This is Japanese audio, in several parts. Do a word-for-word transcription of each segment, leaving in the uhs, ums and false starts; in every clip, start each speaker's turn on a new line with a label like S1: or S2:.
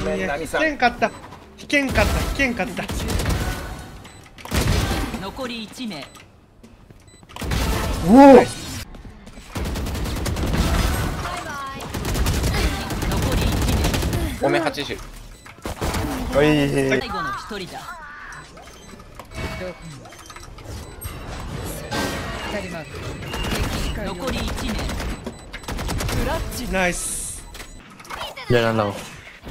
S1: めんなみさん。
S2: 引けんかった。引けんかった。引けんかった。
S3: 残りいち名。
S1: おお。
S3: 残りいち名。
S1: おめはちじゅう。おい。
S3: 最後の一人だ。残りいち名。クラッチ。
S2: ナイス。
S4: いやなんだろう。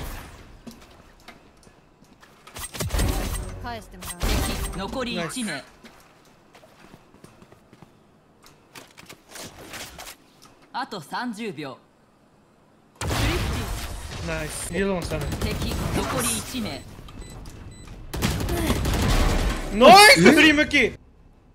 S5: 返してもらう。
S3: 残りいち名。あとさんじゅうびょう。
S2: ナイス。リロンしたね。
S3: 敵残りいち名。
S2: ナイス振り向き。
S3: 敵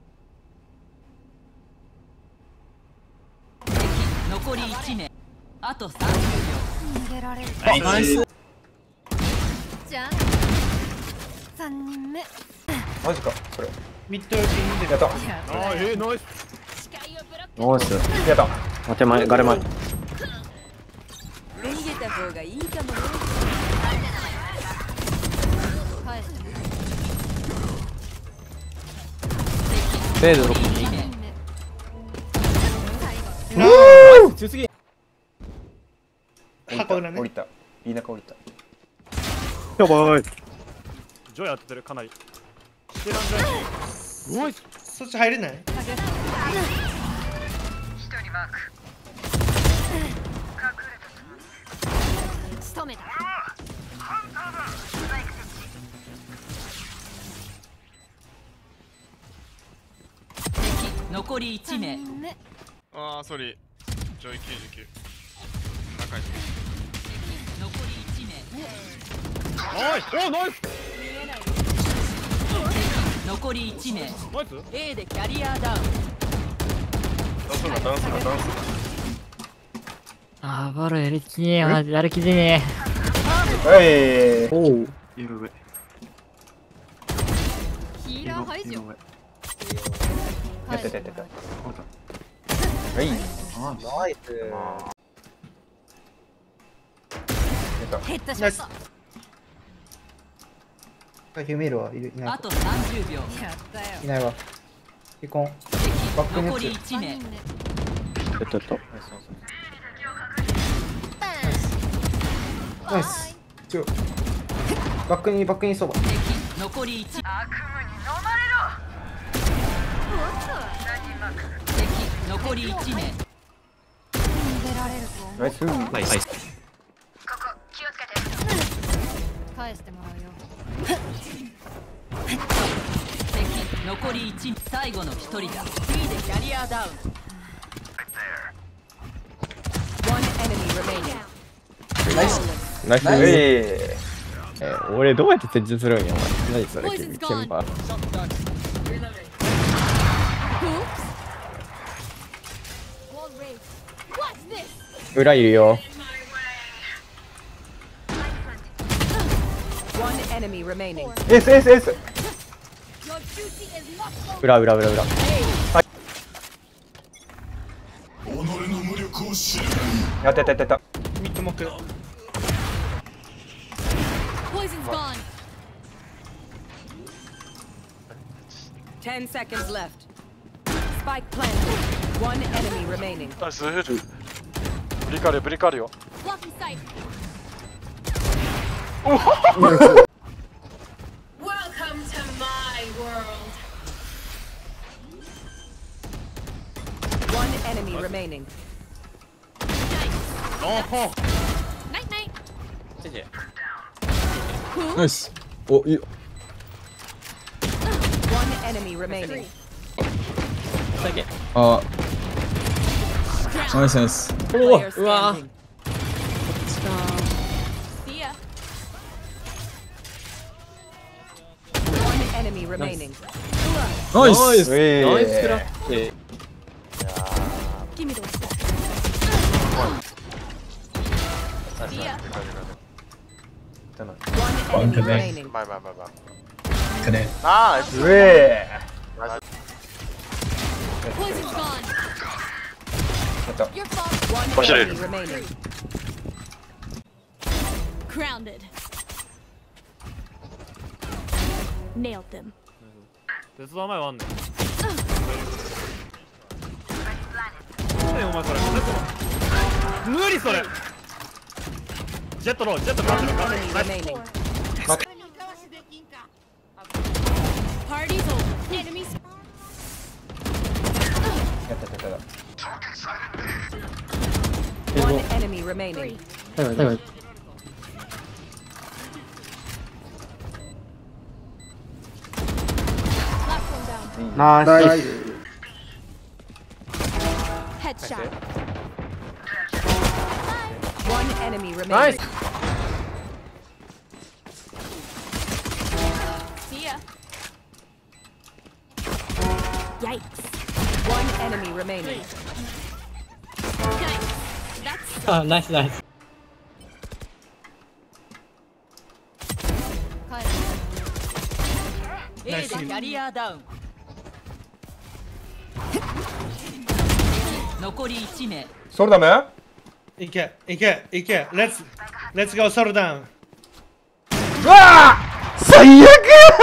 S3: 残りいち名。あとさんじゅうびょう。
S5: 逃げられる。
S4: ナイス。
S5: じゃん。三人目。
S1: マジかこれ。
S2: ミッドインで
S1: やった。
S4: あーえーナイス。
S6: ナイス。
S1: やった。
S6: あ手前ガレ前。
S5: 逃げた方がいいかもね。返してもらう。
S6: フェードロック。
S5: 三人目。
S2: ナイ
S4: 強すぎ。
S2: ス。箱裏ね。
S1: 降りた。いい中降りた。
S6: やばい。
S4: ジョイ当ててるかなり。してらんじゃない。ナイス。
S2: そっち入れない？
S5: 仕留めた。
S3: 敵残りいち名。
S5: 三人目。
S7: ああ、ソリー。ジョイきゅうじゅうきゅう。中に。
S3: 残りいち名。
S4: ナイス。おナイス。
S3: 残りいち名。
S4: ナイス。
S3: A でキャリアダウン。
S7: ダンスな、ダンスな、ダンス
S6: あーバルやる気ねえマジやる気でね
S1: はい。
S6: え。おお。
S8: 色上。
S5: ヒーラー排除。
S1: やってたやってた。はい。
S8: ナイス。
S5: ヘッドショット。
S9: ヒューメールはいるいない
S3: あとさんじゅうびょう。
S5: やったよ。
S9: いないわ。離婚。
S3: 敵
S9: バックネット
S3: 残りいち名。
S6: ちょっとと。
S9: ナイス。ちょ。バックにバックにそば。
S3: 敵残りいち。悪夢に飲まれろ。敵残りいち名。
S5: 逃げられると思う。
S1: ナイス。
S6: ナイス。
S5: 返してもらうよ。
S3: 敵残りいち。最後の一人だ。B でキャリアダウン。One enemy remaining。
S1: ナイス。
S4: ナイス。
S1: え
S4: え俺どうやって設置するんやお前。何それ。
S5: Poison's
S4: ケ
S5: gone.
S4: ンパー。
S5: Wall raised. What's this?
S4: 裏いるよ。
S3: One enemy remaining。
S1: ー。エースエースエース。
S5: Your duty is not over.
S4: 裏裏裏裏。
S1: やってたやってた。
S2: ミッドモック。
S5: Poison's gone.
S3: Ten seconds left. Spike planted. One enemy remaining。
S7: ナイス。ブリカルよ、ブリカルよ。
S5: Blocking sight.
S3: Welcome to my world。One enemy remaining。
S5: Night night.
S4: ナイス。おいい。
S3: One enemy remaining。
S4: あ。ナイスナイス。おお。うわ。
S5: See ya.
S3: One enemy remaining。
S4: ナイス。ナイス
S1: ウェーイ
S4: クラッチ。
S5: Give me those stuff. See ya.
S3: One enemy remaining。
S7: まあまあまあまあ。
S8: くね。
S7: ナイス。
S1: ウェー。
S5: Poison's gone.
S1: やった。
S5: Your fault.
S3: One enemy remaining。
S5: Grounded. Nailed them.
S4: 鉄道前はあんねん。何お前それ。無理それ。ジェットロー、ジェットロー。
S3: remaining.
S5: Party's over. Enemies.
S1: やったやったやっ
S3: One enemy remaining.
S6: 最後最後
S5: Last one down.
S9: ナイス
S5: Headshot.
S3: One enemy
S1: た。ナイ
S3: remaining.
S1: ス。
S5: See ya. Yikes.
S3: One enemy remaining.
S5: Nice. That's
S6: あ、ナイスナイス。
S3: A でキャリアダウン。残りいち名。
S1: それダメ？
S2: いけいけいけ Let's Let's go ソルダウン。
S1: うわー最悪